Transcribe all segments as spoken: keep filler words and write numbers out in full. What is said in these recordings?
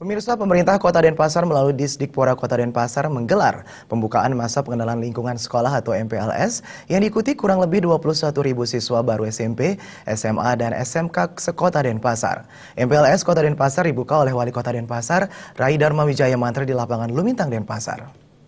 Pemirsa, pemerintah Kota Denpasar melalui Disdikpora Kota Denpasar menggelar pembukaan masa pengenalan lingkungan sekolah atau M P L S yang diikuti kurang lebih dua puluh satu ribu siswa baru S M P, S M A, dan S M K sekota Denpasar. M P L S Kota Denpasar dibuka oleh Wali Kota Denpasar, Rai Dharma Wijaya Mantra di lapangan Lumintang, Denpasar.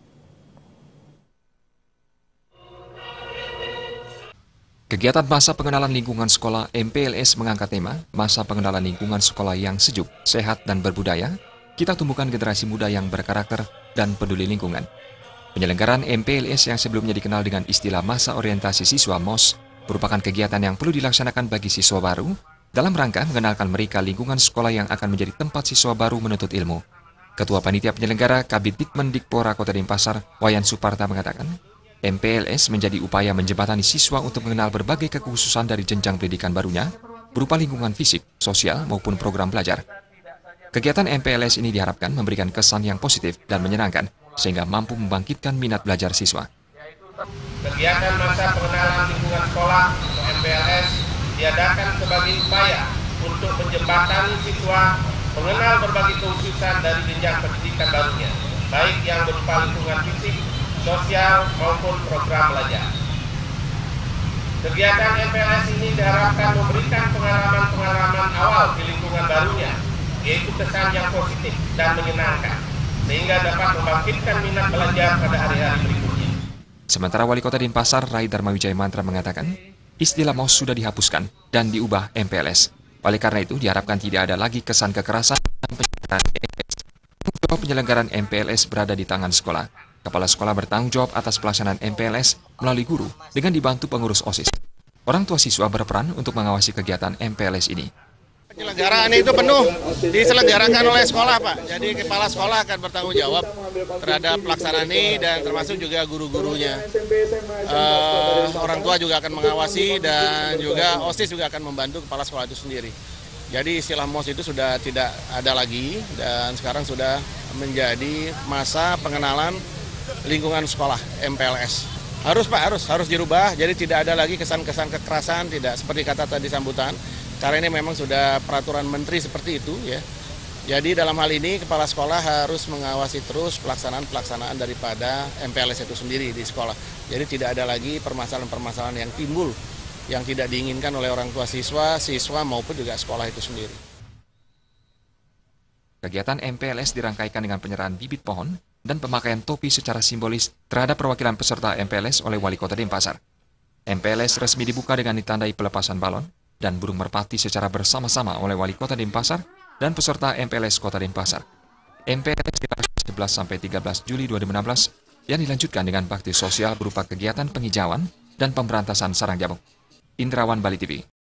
Kegiatan masa pengenalan lingkungan sekolah M P L S mengangkat tema masa pengenalan lingkungan sekolah yang sejuk, sehat, dan berbudaya. Kita tumbuhkan generasi muda yang berkarakter dan peduli lingkungan. Penyelenggaraan M P L S yang sebelumnya dikenal dengan istilah masa orientasi siswa M O S merupakan kegiatan yang perlu dilaksanakan bagi siswa baru dalam rangka mengenalkan mereka lingkungan sekolah yang akan menjadi tempat siswa baru menuntut ilmu. Ketua Panitia Penyelenggara Kabid Dikmendikpora Kota Denpasar, Wayan Suparta mengatakan, M P L S menjadi upaya menjembatani siswa untuk mengenal berbagai kekhususan dari jenjang pendidikan barunya, berupa lingkungan fisik, sosial, maupun program belajar. Kegiatan M P L S ini diharapkan memberikan kesan yang positif dan menyenangkan, sehingga mampu membangkitkan minat belajar siswa. Kegiatan masa pengenalan lingkungan sekolah atau M P L S diadakan sebagai upaya untuk menjembatani siswa mengenal berbagai kekhususan dari jenjang pendidikan barunya, baik yang berupa lingkungan fisik, sosial maupun program belajar. Kegiatan M P L S ini diharapkan memberikan pengalaman-pengalaman awal di lingkungan barunya, yaitu kesan yang positif dan menyenangkan, sehingga dapat membangkitkan minat belajar pada hari-hari berikutnya. Sementara Wali Kota Denpasar, Rai Dharma Wijaya Mantra mengatakan, istilah M O S sudah dihapuskan dan diubah M P L S. Oleh karena itu, diharapkan tidak ada lagi kesan kekerasan dan penyelenggaraan M P L S. Penyelenggaraan M P L S berada di tangan sekolah. Kepala sekolah bertanggung jawab atas pelaksanaan M P L S melalui guru dengan dibantu pengurus O S I S. Orang tua siswa berperan untuk mengawasi kegiatan M P L S ini. Penyelenggaraan itu penuh diselenggarakan oleh sekolah, Pak. Jadi kepala sekolah akan bertanggung jawab terhadap pelaksanaan ini dan termasuk juga guru-gurunya. Uh, orang tua juga akan mengawasi dan juga O S I S juga akan membantu kepala sekolah itu sendiri. Jadi istilah M O S itu sudah tidak ada lagi dan sekarang sudah menjadi masa pengenalan lingkungan sekolah M P L S. Harus Pak, harus harus dirubah. Jadi tidak ada lagi kesan-kesan kekerasan, tidak seperti kata tadi sambutan. Karena ini memang sudah peraturan menteri seperti itu ya. Jadi dalam hal ini kepala sekolah harus mengawasi terus pelaksanaan-pelaksanaan daripada M P L S itu sendiri di sekolah. Jadi tidak ada lagi permasalahan-permasalahan yang timbul yang tidak diinginkan oleh orang tua siswa, siswa maupun juga sekolah itu sendiri. Kegiatan M P L S dirangkaikan dengan penyerahan bibit pohon dan pemakaian topi secara simbolis terhadap perwakilan peserta M P L S oleh Wali Kota Denpasar. M P L S resmi dibuka dengan ditandai pelepasan balon dan burung merpati secara bersama-sama oleh Wali Kota Denpasar dan peserta M P L S Kota Denpasar. M P L S dilaksanakan sebelas sampai tiga belas Juli dua ribu enam belas yang dilanjutkan dengan bakti sosial berupa kegiatan penghijauan dan pemberantasan sarang nyamuk. Indrawan, Bali T V.